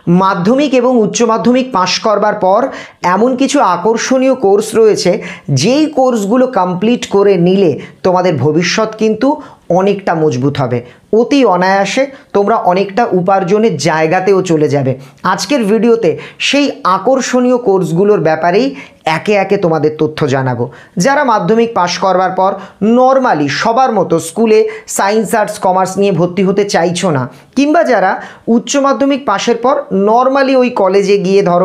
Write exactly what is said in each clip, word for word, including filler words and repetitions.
মাধ্যমিক এবং উচ্চ মাধ্যমিক পাশ করবার পর এমন কিছু আকর্ষণীয় কোর্স রয়েছে যেই কোর্সগুলো কমপ্লিট করে নিলে তোমাদের ভবিষ্যৎ কিন্তু অনেকটা মজবুত হবে, অতি অনায়াসে তোমরা অনেকটা উপার্জনের জায়গাতেও চলে যাবে। আজকের ভিডিওতে সেই আকর্ষণীয় কোর্সগুলোর ব্যাপারেই একে একে তোমাদের তথ্য জানাবো। যারা মাধ্যমিক পাশ করবার পর নর্মালি সবার মতো স্কুলে সায়েন্স আর্টস কমার্স নিয়ে ভর্তি হতে চাইছো না, কিংবা যারা উচ্চ মাধ্যমিক পাশের পর নর্মালি ওই কলেজে গিয়ে ধরো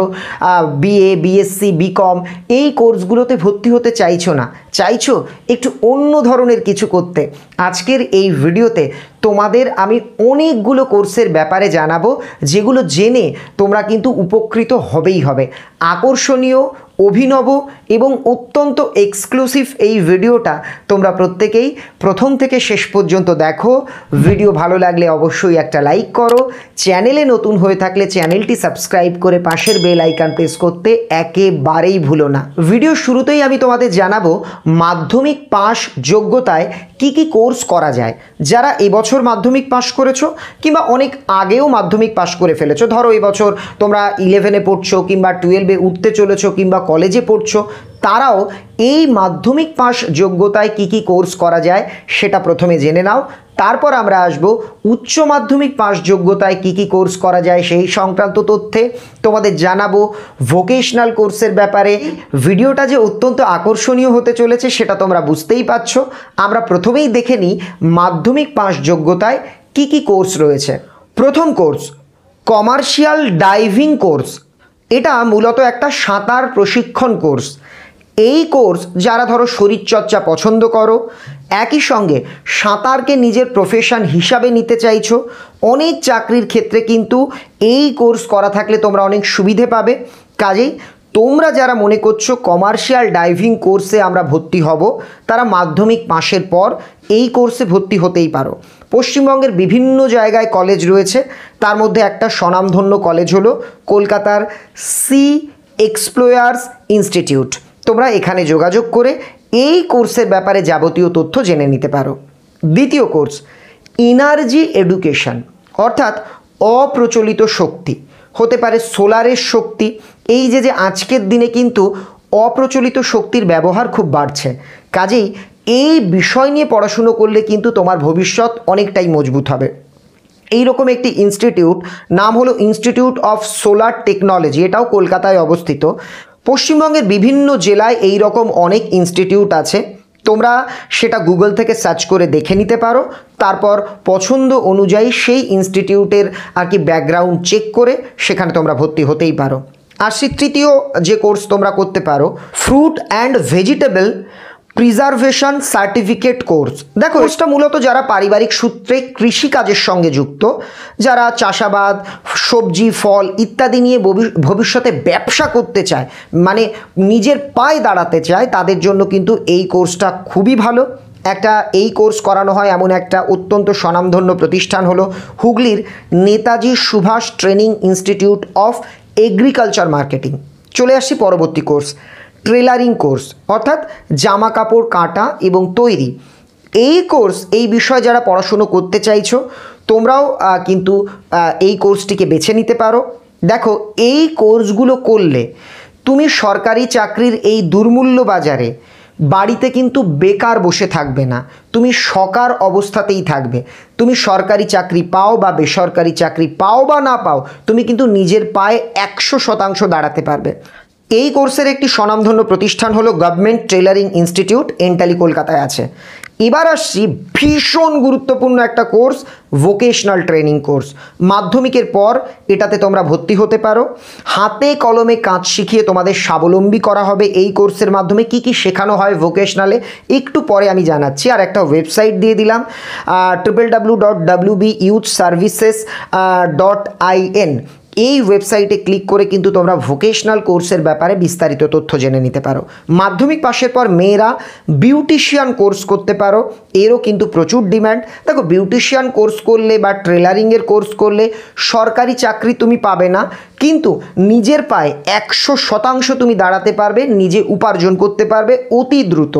বিএ বিএসসি বিকম এই কোর্সগুলোতে ভর্তি হতে চাইছো না, চাইছো একটু অন্য ধরনের কিছু করতে, আজকের এই ভিডিওতে তোমাদের আমি অনেকগুলো কোর্সের ব্যাপারে জানাবো যেগুলো জেনে তোমরা কিন্তু উপকৃত হবেই হবে। আকর্ষণীয়, অভিনব এবং অত্যন্ত এক্সক্লুসিভ এই ভিডিওটা তোমরা প্রত্যেকেই প্রথম থেকে শেষ পর্যন্ত দেখো। ভিডিও ভালো লাগলে অবশ্যই একটা লাইক করো, চ্যানেলে নতুন হয়ে থাকলে চ্যানেলটি সাবস্ক্রাইব করে পাশের বেল আইকন প্রেস করতে একেবারেই ভুলো না। ভিডিও শুরুতেই আমি তোমাদের জানাবো মাধ্যমিক পাস যোগ্যতায় কি কি কোর্স করা যায়। যারা এবছর মাধ্যমিক পাস করেছো কিংবা অনেক আগেও মাধ্যমিক পাস করে ফেলেছো, ধরো এবছর তোমরা ইলেভেনে পড়ছো কিংবা টুয়েলভে উঠতে চলেছো কিংবা কলেজে পড়ছো, তারাও এই মাধ্যমিক পাস যোগ্যতায় কি কি কোর্স করা যায় সেটা প্রথমে জেনে নাও। তারপর আমরা আসব উচ্চ মাধ্যমিক পাস যোগ্যতায় কি কি কোর্স করা যায় সেই সংক্রান্ত তথ্যে। তোমাদের জানাবো ভোকেশনাল কোর্সের ব্যাপারে। ভিডিওটা যে অত্যন্ত আকর্ষণীয় হতে চলেছে সেটা তোমরা বুঝতেই পারছো। আমরা প্রথমেই দেখে নিই মাধ্যমিক পাস যোগ্যতায় কি কি কোর্স রয়েছে। প্রথম কোর্স কমার্শিয়াল ডাইভিং কোর্স। এটা মূলত একটা সাঁতার প্রশিক্ষণ কোর্স। এই কোর্স যারা ধরো শরীরচর্চা পছন্দ করো, একই সঙ্গে সাঁতারকে নিজের প্রফেশন হিসাবে নিতে চাইছো, অনেক চাকরির ক্ষেত্রে কিন্তু এই কোর্স করা থাকলে তোমরা অনেক সুবিধে পাবে। কাজেই তোমরা যারা মনে করছো কমার্শিয়াল ডাইভিং কোর্সে আমরা ভর্তি হব, তারা মাধ্যমিক পাশের পর এই কোর্সে ভর্তি হতেই পারো। পশ্চিমবঙ্গের বিভিন্ন জায়গায় কলেজ রয়েছে, তার মধ্যে একটা স্বনামধন্য কলেজ হলো কলকাতার সি এক্সপ্লোরার্স ইনস্টিটিউট। তোমরা এখানে যোগাযোগ করে এই কোর্সের ব্যাপারে যাবতীয় তথ্য জেনে নিতে পারো। দ্বিতীয় কোর্স এনার্জি এডুকেশন, অর্থাৎ অপ্রচলিত শক্তি, হতে পারে সোলারের শক্তি। এই যে যে আজকের দিনে কিন্তু অপ্রচলিত শক্তির ব্যবহার খুব বাড়ছে, কাজেই এই বিষয় নিয়ে পড়াশুনো করলে কিন্তু তোমার ভবিষ্যৎ অনেকটাই মজবুত হবে। এইরকম একটি ইনস্টিটিউট নাম হলো ইনস্টিটিউট অফ সোলার টেকনোলজি, এটাও কলকাতায় অবস্থিত। পশ্চিমবঙ্গের বিভিন্ন জেলায় এই রকম অনেক ইনস্টিটিউট আছে, তোমরা সেটা গুগল থেকে সার্চ করে দেখে নিতে পারো। তারপর পছন্দ অনুযায়ী সেই ইনস্টিটিউটের আর কি ব্যাকগ্রাউন্ড চেক করে সেখানে তোমরা ভর্তি হতেই পারো। আর সে তৃতীয় যে কোর্স তোমরা করতে পারো fruit and vegetable preservation certificate course. দেখো, কোর্সটা মূলত যারা পারিবারিক সূত্রে কৃষিকাজের সঙ্গে যুক্ত, যারা চাষাবাদ, সবজি, ফল ইত্যাদি নিয়ে ভবিষ্যতে ব্যবসা করতে চায়, মানে নিজের পায়ে দাঁড়াতে চায়, তাদের জন্য কিন্তু এই কোর্সটা খুবই ভালো। একটা এই কোর্স করানো হয় এমন একটা অত্যন্ত স্বনামধন্য প্রতিষ্ঠান হলো হুগলির Netaji Subhash training institute of agriculture marketing. চলে আসছি পরবর্তী কোর্স টেলারিং কোর্স, অর্থাৎ জামা কাপড় কাটা এবং তৈরি। এই কোর্স, এই বিষয়ে যারা পড়াশুনো করতে চাইছো তোমরাও কিন্তু এই কোর্সটিকে বেছে নিতে পারো। দেখো, এই কোর্সগুলো করলে তুমি সরকারি চাকরির এই দুর্মূল্য বাজারে বাড়িতে কিন্তু বেকার বসে থাকবে না, তুমি সকার অবস্থাতেই থাকবে। তুমি সরকারি চাকরি পাও বা বেসরকারি চাকরি পাও বা না পাও, তুমি কিন্তু নিজের পায়ে একশো শতাংশ দাঁড়াতে পারবে। এই কোর্সের একটি স্বনামধন্য প্রতিষ্ঠান হলো গভর্নমেন্ট টেলারিং ইনস্টিটিউট, এন্টালি কলকাতায় আছে। এবার আসছি ভীষণ গুরুত্বপূর্ণ একটা কোর্স ভোকেশনাল ট্রেনিং কোর্স। মাধ্যমিকের পর এটাতে তোমরা ভর্তি হতে পারো। হাতে কলমে কাজ শিখিয়ে তোমাদের স্বাবলম্বী করা হবে। এই কোর্সের মাধ্যমে কি কি শেখানো হয় ভোকেশনালে একটু পরে আমি জানাচ্ছি। আর একটা ওয়েবসাইট দিয়ে দিলাম triple W dot W B youth services dot I N. এই ওয়েবসাইটে ক্লিক করে কিন্তু তোমরা ভোকেশনাল কোর্সের ব্যাপারে বিস্তারিত তথ্য জেনে নিতে পারো। মাধ্যমিক পাশের পর মেয়েরা বিউটিশিয়ান কোর্স করতে পারো, এরও কিন্তু প্রচুর ডিম্যান্ড। দেখো, বিউটিশিয়ান কোর্স করলে বা টেলারিংয়ের কোর্স করলে সরকারি চাকরি তুমি পাবে না, কিন্তু নিজের পায়ে একশো শতাংশ তুমি দাঁড়াতে পারবে, নিজে উপার্জন করতে পারবে অতি দ্রুত।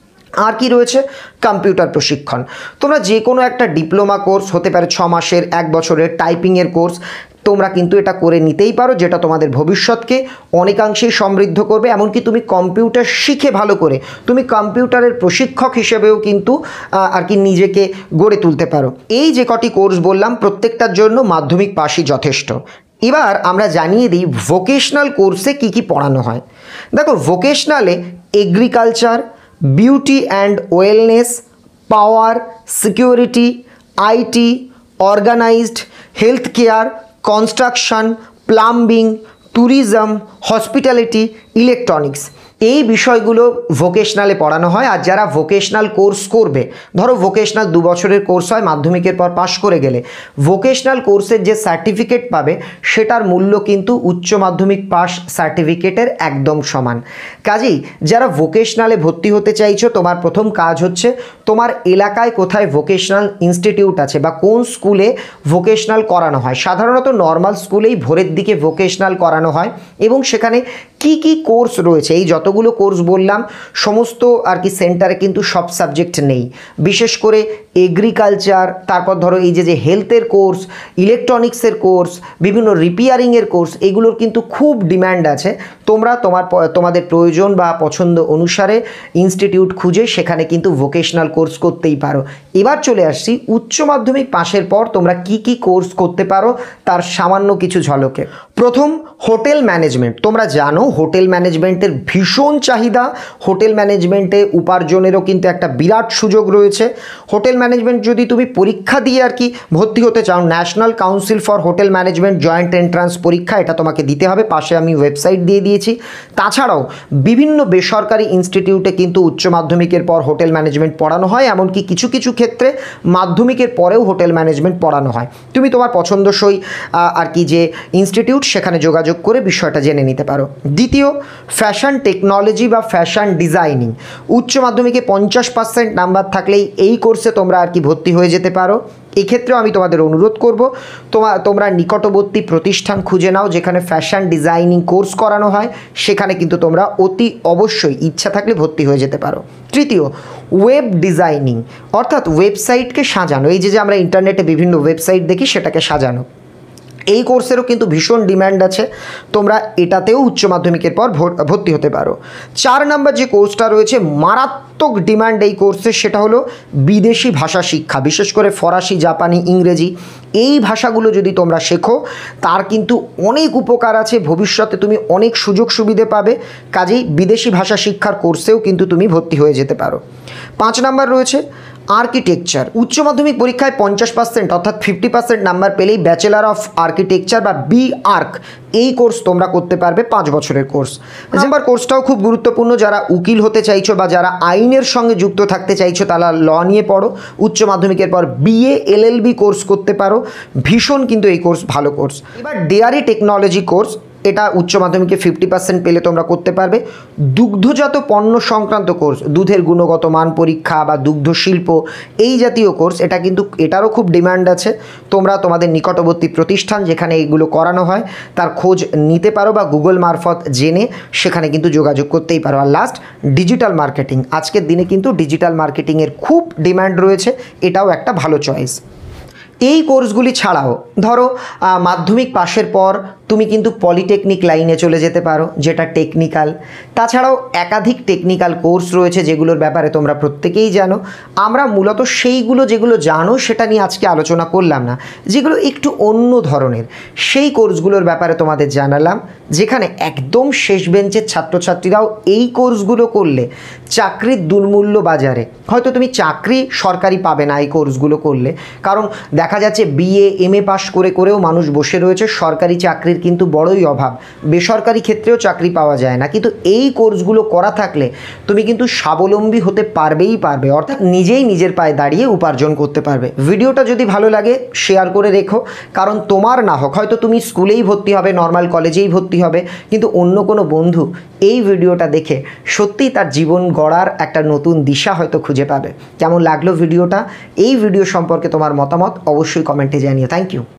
আর কি রয়েছে? কম্পিউটার প্রশিক্ষণ। তোমরা যে কোনো একটা ডিপ্লোমা কোর্স, হতে পারে ছ মাসের, এক বছরের টাইপিংয়ের কোর্স, তোমরা কিন্তু এটা করে নিতেই পারো, যেটা তোমাদের ভবিষ্যৎকে অনেকাংশেই সমৃদ্ধ করবে। এমনকি তুমি কম্পিউটার শিখে ভালো করে তুমি কম্পিউটারের প্রশিক্ষক হিসেবেও কিন্তু আর কি নিজেকে গড়ে তুলতে পারো। এই যে কটি কোর্স বললাম প্রত্যেকটার জন্য মাধ্যমিক পাশই যথেষ্ট। এবার আমরা জানিয়ে দিই ভোকেশনাল কোর্সে কি কি পড়ানো হয়। দেখো, ভোকেশনালে agriculture, beauty and wellness, power, security, IT, organised, health care, construction, plumbing, tourism, hospitality, electronics, এই বিষয়গুলো ভোকেশনালে পড়ানো হয়। আর যারা ভোকেশনাল কোর্স করবে, ধরো ভোকেশনাল দু বছরের কোর্স হয়, মাধ্যমিকের পর পাশ করে গেলে ভোকেশনাল কোর্সের যে সার্টিফিকেট পাবে সেটার মূল্য কিন্তু উচ্চ মাধ্যমিক পাস সার্টিফিকেটের একদম সমান। কাজেই যারা ভোকেশনালে ভর্তি হতে চাইছো, তোমার প্রথম কাজ হচ্ছে তোমার এলাকায় কোথায় ভোকেশনাল ইনস্টিটিউট আছে বা কোন স্কুলে ভোকেশনাল করানো হয়। সাধারণত নর্মাল স্কুলেই ভোরের দিকে ভোকেশনাল করানো হয় এবং সেখানে কি কি কোর্স রয়েছে, এই যতগুলো কোর্স বললাম সমস্ত আর কি সেন্টারে কিন্তু সব সাবজেক্ট নেই। বিশেষ করে এগ্রিকালচার, তারপর ধরো এই যে যে হেলথের কোর্স, ইলেকট্রনিক্সের কোর্স, বিভিন্ন রিপেয়ারিংয়ের কোর্স, এগুলোর কিন্তু খুব ডিম্যান্ড আছে। তোমরা তোমার তোমাদের প্রয়োজন বা পছন্দ অনুসারে ইনস্টিটিউট খুঁজে সেখানে কিন্তু ভোকেশনাল কোর্স করতেই পারো। এবার চলে আসছি উচ্চ মাধ্যমিক পাশের পর তোমরা কি কি কোর্স করতে পারো তার সামান্য কিছু ঝলকে। প্রথম, হোটেল ম্যানেজমেন্ট। তোমরা জানো হোটেল ম্যানেজমেন্টের ভীষণ চাহিদা, হোটেল ম্যানেজমেন্টে উপার্জনেরও কিন্তু একটা বিরাট সুযোগ রয়েছে। হোটেল ম্যানেজমেন্ট যদি তুমি পরীক্ষা দিয়ে আর কি ভর্তি হতে চাও, national council for hotel management joint entrance পরীক্ষা, এটা তোমাকে দিতে হবে। পাশে আমি ওয়েবসাইট দিয়ে দিয়েছি। তাছাড়াও বিভিন্ন বেসরকারি ইনস্টিটিউটে কিন্তু উচ্চ মাধ্যমিকের পর হোটেল ম্যানেজমেন্ট পড়ানো হয়, এমনকি কিছু কিছু ক্ষেত্রে মাধ্যমিকের পরেও হোটেল ম্যানেজমেন্ট পড়ানো হয়। তুমি তোমার পছন্দসই আর কি যে ইনস্টিটিউট সেখানে যোগাযোগ করে বিষয়টা জেনে নিতে পারো। দ্বিতীয়, ফ্যাশন টেকনোলজি বা ফ্যাশন ডিজাইনিং। উচ্চ মাধ্যমিকে পঞ্চাশ পার্সেন্ট নাম্বার থাকলেই এই কোর্সে তোমরা আর কি ভর্তি হয়ে যেতে পারো। এক্ষেত্রেও আমি তোমাদের অনুরোধ করব তোমা তোমরা নিকটবর্তী প্রতিষ্ঠান খুঁজে নাও যেখানে ফ্যাশন ডিজাইনিং কোর্স করানো হয়, সেখানে কিন্তু তোমরা অতি অবশ্যই ইচ্ছা থাকলে ভর্তি হয়ে যেতে পারো। তৃতীয়, ওয়েব ডিজাইনিং, অর্থাৎ ওয়েবসাইটকে সাজানো। এই যে যে আমরা ইন্টারনেটে বিভিন্ন ওয়েবসাইট দেখি সেটাকে সাজানো, এই কোর্সেরও কিন্তু ভীষণ ডিম্যান্ড আছে। তোমরা এটাতেও উচ্চ মাধ্যমিকের পর ভর্তি হতে পারো। চার নাম্বার যে কোর্সটা রয়েছে মারাত্মক ডিম্যান্ড এই কোর্সের, সেটা হলো বিদেশি ভাষা শিক্ষা। বিশেষ করে ফরাসি, জাপানি, ইংরেজি, এই ভাষাগুলো যদি তোমরা শেখো তার কিন্তু অনেক উপকার আছে, ভবিষ্যতে তুমি অনেক সুযোগ সুবিধে পাবে। কাজেই বিদেশি ভাষা শিক্ষার কোর্সেও কিন্তু তুমি ভর্তি হয়ে যেতে পারো। পাঁচ নাম্বার রয়েছে আর্কিটেকচার। উচ্চ মাধ্যমিক পরীক্ষায় পঞ্চাশ পার্সেন্ট অর্থাৎ ফিফটি পার্সেন্ট নাম্বার পেলেই ব্যাচেলার অফ আর্কিটেকচার বা বি আর্ক এই কোর্স তোমরা করতে পারবে, পাঁচ বছরের কোর্স। নাম্বার কোর্সটাও খুব গুরুত্বপূর্ণ। যারা উকিল হতে চাইছো বা যারা আইনের সঙ্গে যুক্ত থাকতে চাইছো তারা ল নিয়ে পড়ো। উচ্চ মাধ্যমিকের পর বিএ এলএলবি কোর্স করতে পারো, ভীষণ কিন্তু এই কোর্স ভালো কোর্স। এবার ডেয়ারি টেকনোলজি কোর্স, এটা উচ্চ মাধ্যমিকে ফিফটি পার্সেন্ট পেলে তোমরা করতে পারবে। দুগ্ধজাত পণ্য সংক্রান্ত কোর্স, দুধের গুণগত মান পরীক্ষা বা দুগ্ধ শিল্প, এই জাতীয় কোর্স, এটা কিন্তু এটারও খুব ডিমান্ড আছে। তোমরা তোমাদের নিকটবর্তী প্রতিষ্ঠান যেখানে এগুলো করানো হয় তার খোঁজ নিতে পারো বা গুগল মারফত জেনে সেখানে কিন্তু যোগাযোগ করতেই পারো। আর লাস্ট, ডিজিটাল মার্কেটিং। আজকের দিনে কিন্তু ডিজিটাল মার্কেটিংয়ের খুব ডিমান্ড রয়েছে, এটাও একটা ভালো চয়েস। এই কোর্সগুলি ছাড়াও ধরো মাধ্যমিক পাশের পর তুমি কিন্তু পলিটেকনিক লাইনে চলে যেতে পারো, যেটা টেকনিক্যাল। তাছাড়াও একাধিক টেকনিক্যাল কোর্স রয়েছে যেগুলোর ব্যাপারে তোমরা প্রত্যেকেই জানো। আমরা মূলত সেইগুলো যেগুলো জানো সেটা নিয়ে আজকে আলোচনা করলাম না, যেগুলো একটু অন্য ধরনের সেই কোর্সগুলোর ব্যাপারে তোমাদের জানালাম, যেখানে একদম শেষ বেঞ্চের ছাত্রছাত্রীরাও এই কোর্সগুলো করলে চাকরির দুর্মূল্য বাজারে হয়তো তুমি চাকরি সরকারি পাবে না এই কোর্সগুলো করলে। কারণ দেখা যাচ্ছে বিএ এমএ পাস করে করেও মানুষ বসে রয়েছে, সরকারি চাকরির কিন্তু বড়ই অভাব, বেসরকারি ক্ষেত্রেও চাকরি পাওয়া যায় না। কিন্তু এই কোর্সগুলো করা থাকলে তুমি কিন্তু স্বাবলম্বী হতে পারবেই পারবে, অর্থাৎ নিজেই নিজের পায়ে দাঁড়িয়ে উপার্জন করতে পারবে। ভিডিওটা যদি ভালো লাগে শেয়ার করে রেখো, কারণ তোমার না হোক হয়তো তুমি স্কুলেই ভর্তি হবে, নর্মাল কলেজেই ভর্তি হবে, কিন্তু অন্য কোনো বন্ধু এই ভিডিওটা দেখে সত্যিই তার জীবন গড়ার একটা নতুন দিশা হয়তো খুঁজে পাবে। কেমন লাগলো ভিডিওটা? এই ভিডিও সম্পর্কে তোমার মতামত অবশ্যই কমেন্টে জানিও। Thank you.